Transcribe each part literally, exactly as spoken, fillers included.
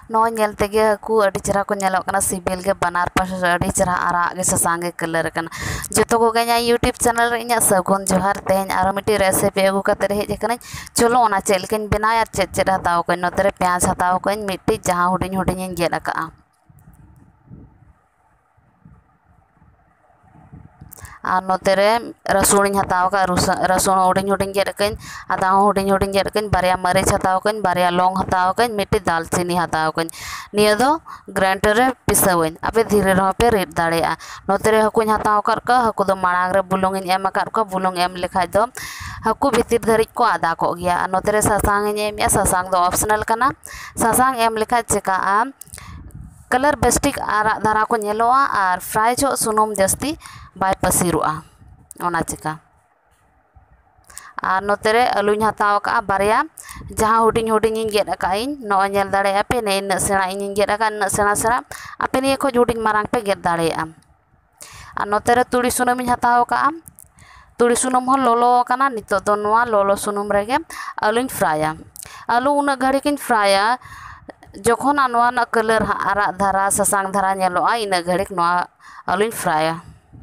No नेलते गे हकू अड़ी चेहरा को नेलोग कना सिबिल गे बनार पास अड़ी चेहरा आराग गे ससांग गे कलर कना जतो को गया यूट्यूब चैनल रे इना सगुन जोहार तेन आरो मिटी रेसिपी अगू कते हेज कना चलो ओना चेल केन बनाय आर चेद चेद हताव को नोतरे प्याज हताव को मिटी जहां हुडिन हुडिन गेद अका और नोतेरे रसुन हताव का रसुन हुडिन हुडिन गेद कन आदा हुडिन हुडिन गेद कन बारिया मरीच हताव कन बारिया लौंग हताव कन मिट्टी दालचीनी हताव कन निया दो ग्राइंडर रे पिसावन आपे धीरे रह पे रेड दाड़ेया नोतेरे हकुन हताव कर का हकु दो मांग रे बुलुंग एम कर का बुलुंग एम लेखाय दो हकु भीतर धरिज को आदा को गया नोतेरे सासांग एम सासांग दो ऑप्शनल कना सासांग एम लेखाय चिका आम कलर बेस्टिक आरा धारा को नेलोआ और फ्राई जो सुनुम जस्ती बाय पसीरुआ ओना चिका और नोतेरे आलूñ हताव का बारिया जहां हुडिñ हुडिñ गेद अकाइन नो नेल दाड़े आपे ने इन सेना इन गेद अका न सेना सेना आपे ने को हुडिñ मारांग पे गेद दाड़े आम और नोतेरे तुड़ी सुनुम हताव का तुड़ी सुनुम हो लोलो कना नितो दो नोआ लोलो सुनुम रेगे आलूñ फ्राया आलू उना घड़ी किन फ्राया जखन नोआ ना कलर आरा धारा ससांग धारा नेलोआ इन घड़ी नोआ आलूñ फ्राया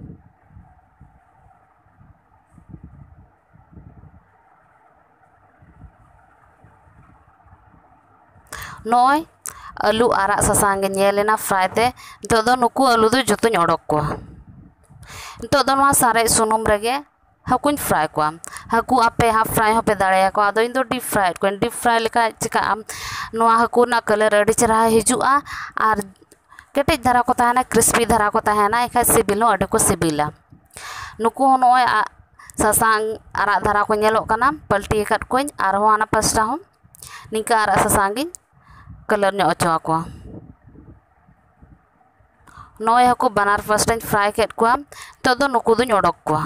नोय आलू आरा ससांग नेलेना फ्राई ते तो दो नुकु आलू दो जतुñ ओडक को तो दो नोआ सारे सुनुम रेगे हकुñ फ्राई को हकु आपे हाफ फ्राई होपे दाड़े को आदो इन दो डीप फ्राई को डीप फ्राई लेका चिका आम नोआ हकु ना कलर अड़ी चेहरा हिजुआ और केटेज धारा को तहना क्रिस्पी धारा को तहना एखा सिबिल अड़ी को सिबिला नुकु हो नोय ससांग आरा धारा को नेलो कना पलटी कट कोñ आर हो आना पास्टा हो निका आरा ससांगिñ कलर ने अचो को नोय हकु बनार फर्स्ट टाइम फ्राई केट को तो दो नुकु दुñ ओडक को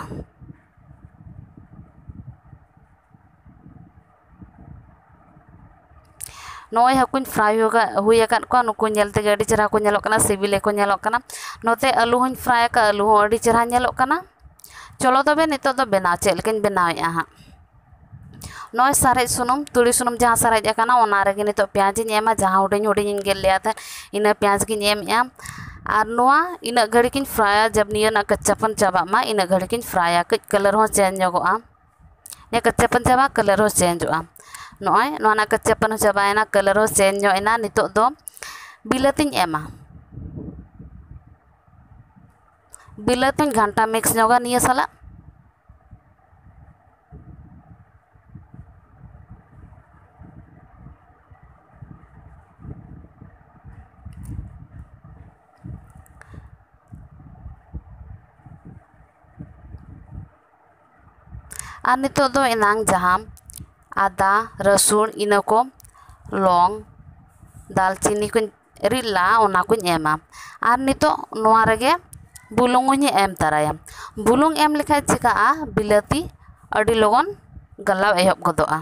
नोय हकुñ फ्राई होगा हुई अकान को नुकु नेलते अड़ी चेहरा को नेलो कना सिबिले को नेलो कना नोते आलू हूँ फ्राई का आलू हूँ अड़ी चेहरा नेलो कना चलो तबे नितो दो बनाव चेल केन बनावेआ हां नोय सारे सुनुम तुड़ी सुनुम जहाँ सारे अकाना ओना रेगे नितो प्याज एमा जहाँ हुडिñ हुडिñ गेल लेया था इन प्याज की एम और नोआ इन घड़ी किन फ्राया जब निया ना कच्चापन चाबा मा इन घड़ी किन फ्राया कच कलर हो चेंज होगा ने कच्चापन चाबा कलर हो चेंज होगा नोय नोआ ना कच्चापन चाबायना कलर हो चेंज होएना नितो दो बिलातिñ एमा बिलातिñ घंटा मिक्स होगा निया साला और नितो दो इनांग जहां आदा रसुन इन को लौंग दालचीनी को रिला ओना को एमा और नितो नोआ रेगे बुलुंग एम तराया बुलुंग एम लेखा चिका बिलाती अड़ी लगन गलाव एहब गदोआ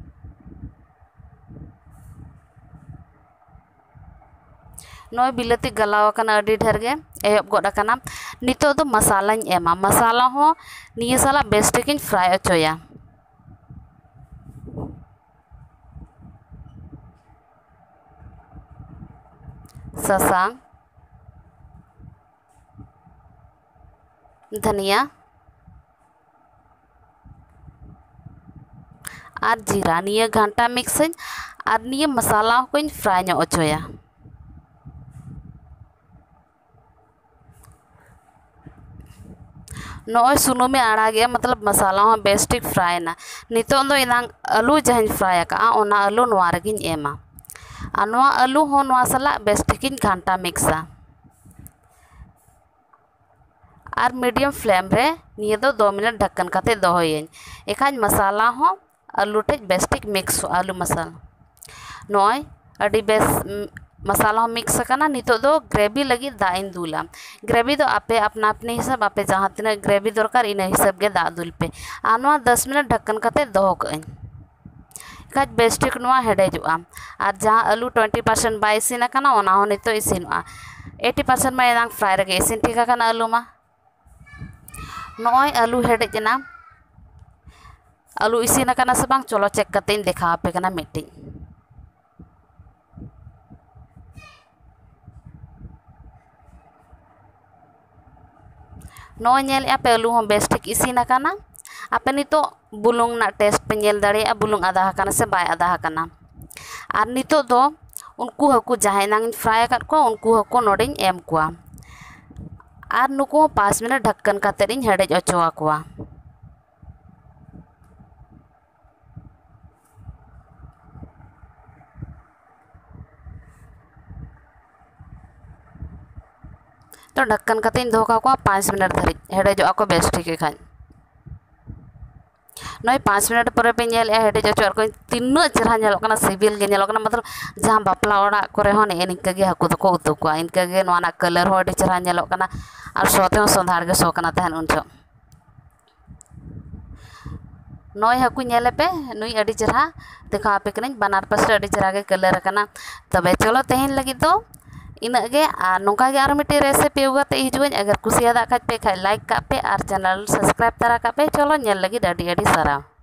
नोय बिलाती गलाव कना अड़ी ढेर गे एहब गड कना नितो दो मसालाñ एमा मसाला हो निया साला बेस्टिकिन फ्राई अचोया ससांग धनिया और जीरा निया घंटा मिक्स और निया मसाला को फ्राई नो अचोया नोय सुनु में आड़ा गया मतलब मसाला हो बेस्टिक फ्राई ना नितो दो इनांग आलू जहां फ्राई का ओना आलू नोआ रेगिñ एमा और नोआ आलू हो नोआ साला बेस्टिकिन घंटा मिक्सा और मीडियम फ्लेम रे निया दो दो मिनट ढक्कन काते दोहोयेñ एखान मसाला हो आलू टे बेस्टिक मिक्स आलू मसाला नोय अड़ी बेस मसाला हो मिक्स करना नितो दो ग्रेवी लगी दा इन दूला ग्रेवी दो आपे अपना अपने हिसाब आपे जहाँ तीन ग्रेवी दरकार इन हिसाब के दा दूल पे आनवा दस मिनट ढक्कन काते दोहो कएñ काज बेस्टिक नोआ हेडेजुआ और जहाँ आलू ट्वेंटी परसेंट बाय इसिन कना ओना हो नितो इसिनआ एटी परसेंट मा एनांग फ्राई रेगे इसिन ठीक कना आलू मा नोय आलू हेडेजना आलू इसिन कना से बांग चलो चेक करते देखा पे कना मिट्टी नो नेल पे आलू हो बेस ठीक इसीन आकाना आपे नितो बुलुंग ना टेस्ट पे नेल दाड़े बुलुंग आधा हकाना से बाय आधा हकाना आर नितो दो उनको हकू जहां नांग फ्राई कर को उनको हकू नोडिंग एम कुआ आर नुको पाँच मिनट ढक्कन काते इन हेडेज अचोआ कुआ तो ढक्कन काते इन धोका को पाँच मिनट धरी हेडेज को बेस ठीक खान नई पाँच मिनट पर पे नेल हेडेज अचोर को तीन चेहरा नेलोकना सिबिल गे नेलोकना मतलब जहां बापला ओड़ा करे हो ने इनका गे हाकू तो को उतु को इनका गे नोना कलर हो चेहरा नेलोकना और सोते हो सोधार गे सोकना तहन उनजो नई हाकू नेले पे नुई अडी चेहरा देखा पे कने बनार पास अडी चेहरा गे कलर कना तबे चलो तेहन लगी तो इना गे आ नोका गे आर मिटे रेसिपी उगाते हिजुन अगर कुसिया दा खाज पे खाय लाइक का पे और चैनल सब्सक्राइब तरा का पे चलो नेल लगी अडी अडी सारा।